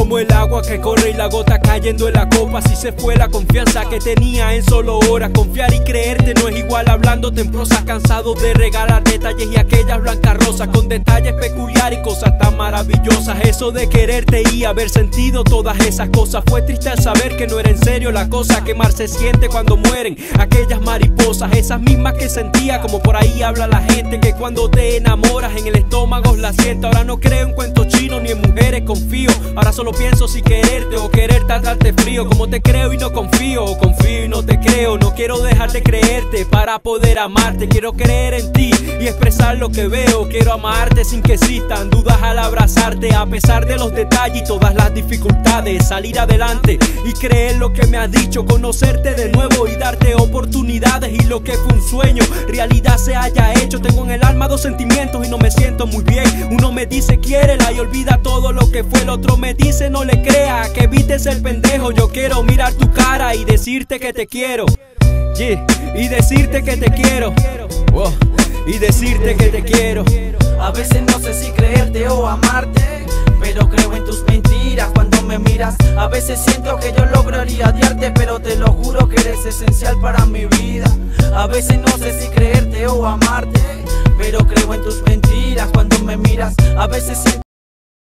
como el agua que corre y la gota cayendo en la copa. Así se fue la confianza que tenía en solo horas. Confiar y creerte no es igual hablándote en prosa. Cansado de regalar detalles y aquellas blancas rosas con detalles peculiares y cosas tan maravillosas. Eso de quererte y haber sentido todas esas cosas. Fue triste al saber que no era en serio la cosa. Quemar se siente cuando mueren aquellas mariposas, esas mismas que sentía, como por ahí habla la gente, que cuando te enamoras en el estómago la siento. Ahora no creo en cuentos chinos ni en mujeres confío. Ahora solo pienso si quererte o querer tratarte frío. Como te creo y no confío, o confío y no te creo. No quiero dejar de creerte para poder amarte. Quiero creer en ti y expresar lo que veo. Quiero amarte sin que existan dudas al abrazarte, a pesar de los detalles y todas las dificultades. Salir adelante y creer lo que me has dicho. Conocerte de nuevo y darte oportunidades. Y lo que fue un sueño, realidad se haya hecho. Tengo en el alma dos sentimientos y no me siento muy bien. Uno me dice quiérela y olvida todo lo que fue. El otro me dice no le crea, que evites el pendejo. Yo quiero mirar tu cara y decirte que te quiero, yeah, y decirte que te quiero, oh, y decirte que te quiero. A veces no sé si creerte o amarte, pero creo en tus mentiras cuando me miras. A veces siento que yo lograría odiarte, pero te lo juro que eres esencial para mi vida. A veces no sé si creerte o amarte, pero creo en tus mentiras cuando me miras. A veces siento